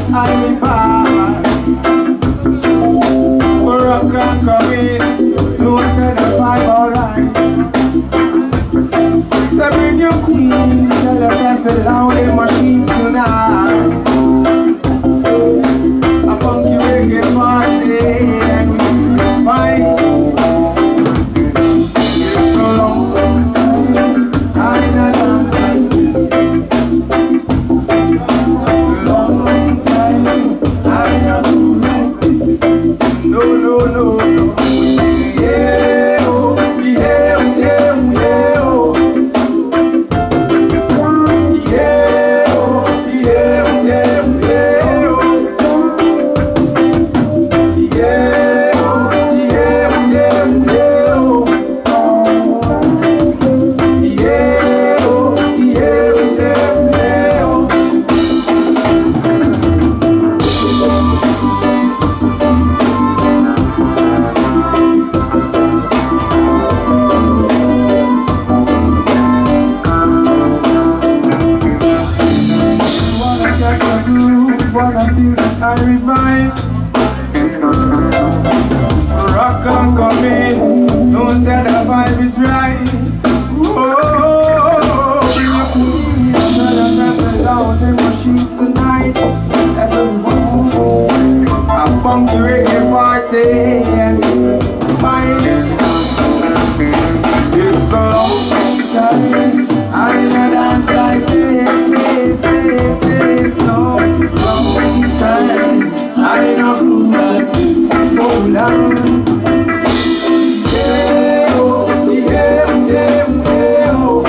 I live hard. Rock and come in, no said a vibe alright. So bring your queen, tell yourself it loud in machines tonight. A funky reggae party and we fight. It's so long time, I not dance like this. Long time, I not do like this. No, no, no, no. Yeah, oh, yeah, yeah, yeah, oh. Yeah, oh, yeah, yeah, yeah, oh. Yeah, oh, yeah, yeah, yeah, oh. Yeah, oh, yeah, yeah, yeah, oh. Wanna catch a groove, wanna feel that I revive. Rock and come in, know that the vibe is right. Oh, bring your queen, tell us that loud in machines tonight. Everyone, a funky reggae party and fine. It's a long time, I not dance like this, long time. I don't groove like this, oh long. Yeah, oh, yeah, yeah, yeah, oh.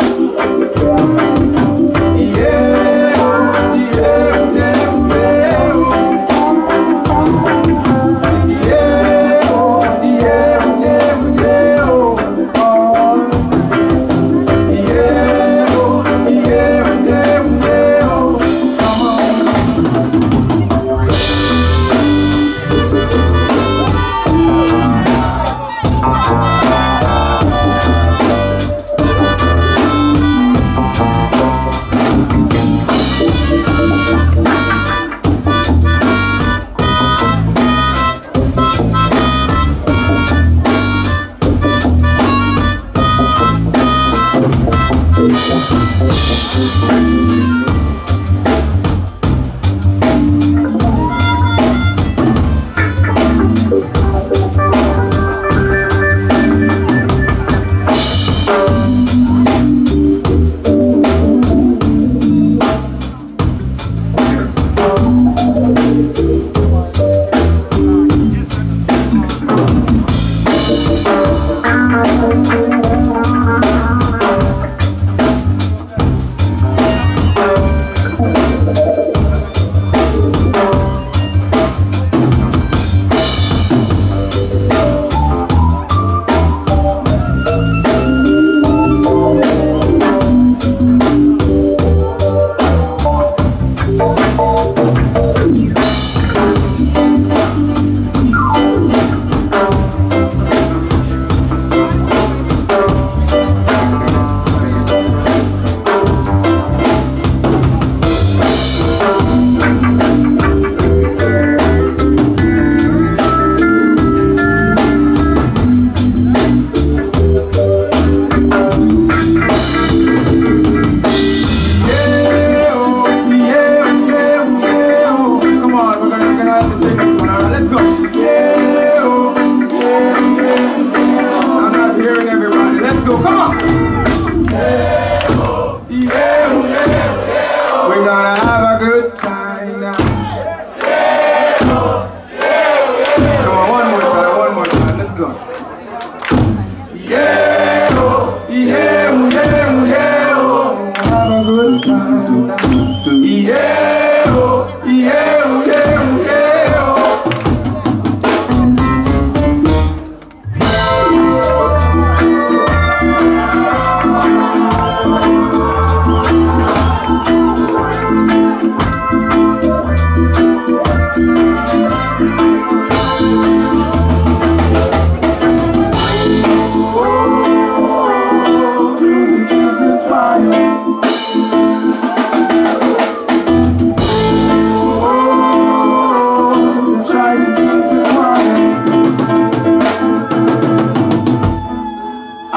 Yeah, oh, yeah, yeah, yeah, oh. Yeah, oh, yeah, yeah, yeah, oh. Yeah, oh, yeah, yeah, yeah, oh. Come on.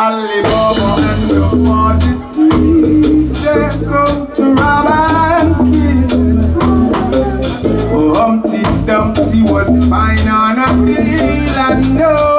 Alibaba and the 40 thieves, they come to rob and kill. Oh, Humpty Dumpty was fine on a hill, and no